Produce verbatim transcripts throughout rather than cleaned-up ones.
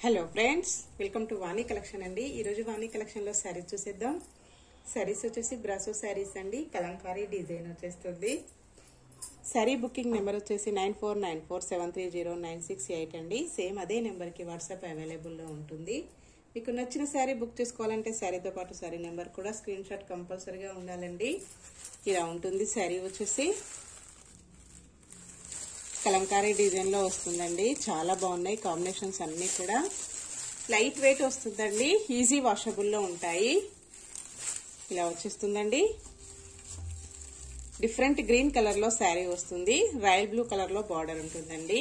Hello friends, welcome to Vani collection అండి. ఈరోజు వాణి collection లో శారీస్ చూసేద్దాం. శారీస్ వచ్చేసి బ్రాసో శారీస్ అండి. కలంకారీ డిజైన్ వచ్చేస్తుంది. శారీ బుకింగ్ నెంబర్ వచ్చేసి nine four nine four seven three zero nine six eight అండి. సేమ్ అదే నెంబర్కి వాట్సాప్ అవైలబుల్లో ఉంటుంది. మీకు నచ్చిన శారీ బుక్ చేసుకోవాలంటే శారీతో పాటు శారీ నెంబర్ కూడా స్క్రీన్ షాట్ కంపల్సరీగా ఉండాలండి. ఇలా ఉంటుంది శారీ వచ్చేసి. కలంకారీ డిజైన్ లో వస్తుందండి. చాలా బాగున్నాయి కాంబినేషన్స్ అన్ని కూడా. లైట్ వెయిట్ వస్తుందండి. ఈజీ వాషబుల్ లో ఉంటాయి. ఇలా వచ్చేస్తుందండి. డిఫరెంట్ గ్రీన్ కలర్ లో శారీ వస్తుంది. రాయల్ బ్లూ కలర్ లో బార్డర్ ఉంటుందండి.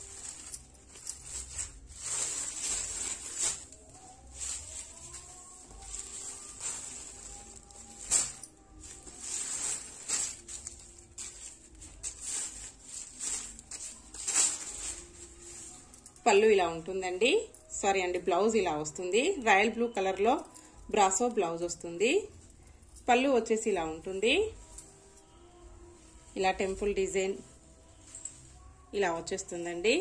పళ్ళు ఇలా ఉంటుందండి. సారీ అండి, బ్లౌజ్ ఇలా వస్తుంది. రాయల్ బ్లూ కలర్ లో బ్రాసో బ్లౌజ్ వస్తుంది. పళ్ళు వచ్చేసి ఇలా ఉంటుంది. ఇలా టెంపుల్ డిజైన్ ఇలా వచ్చేస్తుందండి.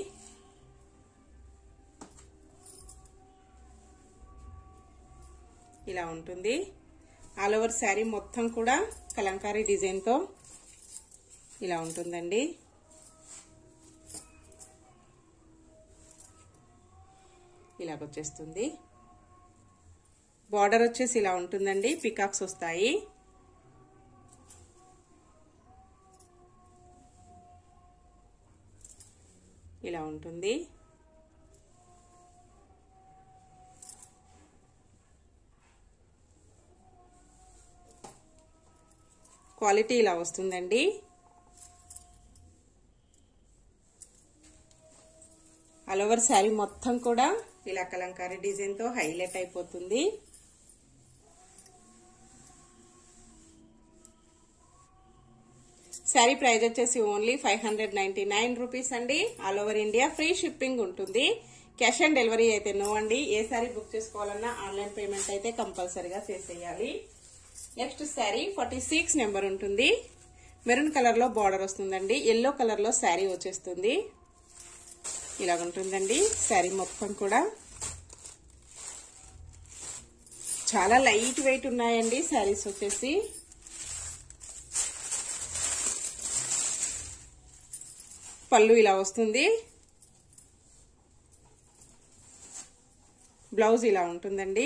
ఇలా ఉంటుంది. ఆల్ ఓవర్ శారీ మొత్తం కూడా కలంకారీ డిజైన్ తో ఇలా ఉంటుందండి. ఇలాగొచ్చేస్తుంది. బార్డర్ వచ్చేసి ఇలా ఉంటుందండి. పికాక్స్ వస్తాయి. ఇలా ఉంటుంది. క్వాలిటీ ఇలా వస్తుందండి. ఆల్ ఓవర్ శారీ మొత్తం కూడా ఇలా కలంకారీ డిజైన్ తో హైలైట్ అయిపోతుంది. శారీ ప్రైస్ వచ్చేసి only five hundred ninety nine rupees అండి. All over India free shipping ఉంటుంది. క్యాష్ ఆన్ డెలివరీ అయితే నో అండి. ఏ శారీ బుక్ చేసుకోవాలన్నా ఆన్లైన్ పేమెంట్ అయితే కంపల్సరీగా చేసేయాలి. Next sari forty six number ఉంటుంది. మెరూన్ కలర్ లో బార్డర్ వస్తుందండి. ఎల్లో కలర్ లో శారీ వచ్చేస్తుంది. ఇలాగుంటుందండి శారీ మొత్తం కూడా. చాలా లైట్ వెయిట్ ఉన్నాయండి శారీస్ వచ్చేసి. పళ్ళు ఇలా వస్తుంది. బ్లౌజ్ ఇలా ఉంటుందండి.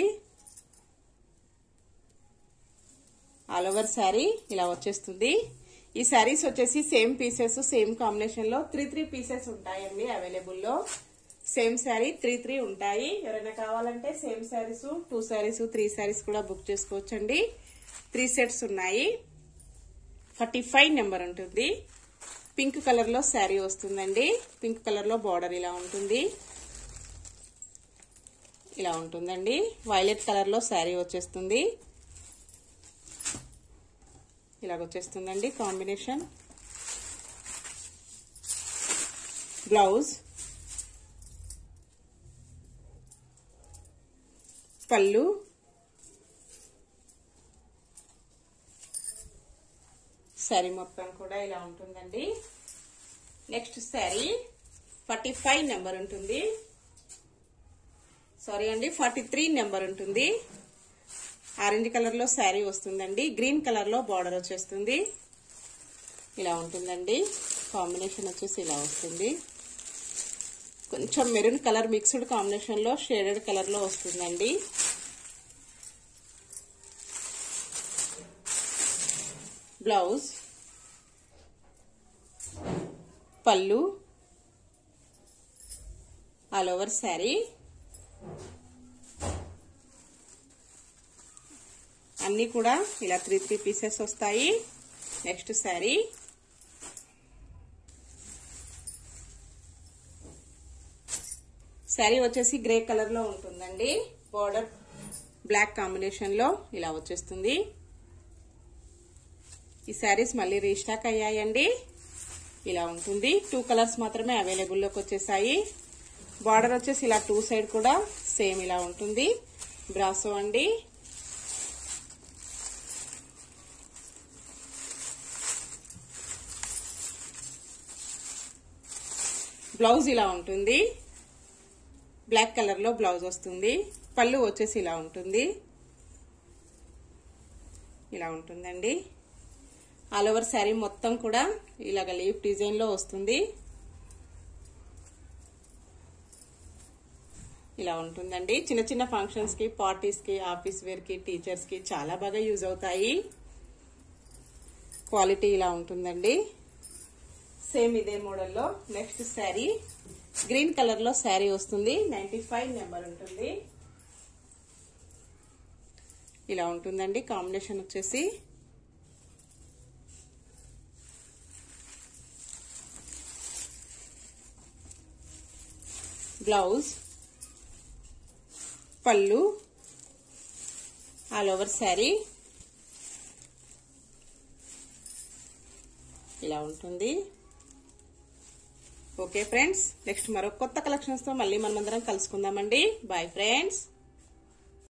ఆల్ ఓవర్ శారీ ఇలా వచ్చేస్తుంది. ఈ శారీస్ వచ్చేసి సేమ్ పీసెస్ సేమ్ కాంబినేషన్ లో త్రీ త్రీ పీసెస్ ఉంటాయండి అవైలబుల్ లో. సేమ్ శారీ త్రీ త్రీ ఉంటాయి. ఎవరైనా కావాలంటే same saris two saris three saris కూడా బుక్ చేసుకోవచ్చండి. త్రీ సెట్స్ ఉన్నాయి. ఫార్టీ ఫైవ్ నెంబర్ ఉంటుంది. పింక్ కలర్ లో శారీ వస్తుందండి. పింక్ కలర్ లో బార్డర్ ఇలా ఉంటుంది. ఇలా ఉంటుందండి. వైలెట్ కలర్ లో శారీ వచ్చేస్తుంది. ఇలాగొచ్చేస్తుందండి కాంబినేషన్. బ్లౌజ్, పళ్ళు, శారీ మొత్తం కూడా ఇలా ఉంటుందండి. Next sari forty five number ఉంటుంది. సారీ అండి, ఫార్టీ త్రీ నెంబర్ ఉంటుంది. ఆరెంజ్ కలర్ లో శారీ వస్తుందండి. గ్రీన్ కలర్ లో బార్డర్ వచ్చేస్తుంది. ఇలా ఉంటుందండి. కాంబినేషన్ వచ్చేసి ఇలా వస్తుంది. కొంచెం మెరూన్ కలర్ మిక్స్డ్ కాంబినేషన్ లో షేడెడ్ కలర్ లో వస్తుందండి. బ్లౌజ్, పళ్ళు, ఆల్ ఓవర్ శారీ. అన్ని కూడా ఇలా త్రీ త్రీ పీసెస్ వస్తాయి. నెక్స్ట్ శారీ శారీ వచ్చేసి గ్రే కలర్ లో ఉంటుందండి. బార్డర్ బ్లాక్ కాంబినేషన్ లో ఇలా వచ్చేస్తుంది. ఈ శారీస్ మళ్ళీ రీస్టాక్ అయ్యాయండి. ఇలా ఉంటుంది. టూ కలర్స్ మాత్రమే అవైలబుల్ లోకి వచ్చేసాయి. బార్డర్ వచ్చేసి ఇలా టూ సైడ్ కూడా సేమ్ ఇలా ఉంటుంది. బ్రాసో అండి. బ్లౌజ్ ఇలా ఉంటుంది. బ్లాక్ కలర్ లో బ్లౌజ్ వస్తుంది. పళ్ళు వచ్చేసి ఇలా ఉంటుంది, ఇలా ఉంటుందండి. ఆల్ ఓవర్ శారీ మొత్తం కూడా ఇలాగ లీఫ్ డిజైన్ లో వస్తుంది. ఇలా ఉంటుందండి. చిన్న చిన్న ఫంక్షన్స్ కి, పార్టీస్ కి, ఆఫీస్ వేర్ కి, టీచర్స్ కి చాలా బాగా యూజ్ అవుతాయి. క్వాలిటీ ఇలా ఉంటుందండి. సేమ్ ఇదే మోడల్లో నెక్స్ట్ శారీ గ్రీన్ కలర్ లో శారీ వస్తుంది. నైన్టీ ఫైవ్ నెంబర్ ఉంటుంది. ఇలా ఉంటుందండి. కాంబినేషన్ వచ్చేసి బ్లౌజ్, పళ్ళు, ఆల్ ఓవర్ శారీ ఇలా ఉంటుంది. ఓకే ఫ్రెండ్స్, నెక్స్ట్ మరో కొత్త కలెక్షన్స్ తో మళ్ళీ మనమందరం కలుసుకుందామండి. Bye friends.